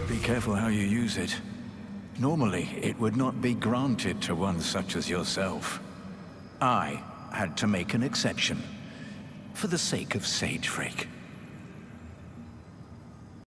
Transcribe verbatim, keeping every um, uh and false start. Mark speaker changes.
Speaker 1: Be careful how you use it. Normally, it would not be granted to one such as yourself. I had to make an exception, for the sake of Sage Freke.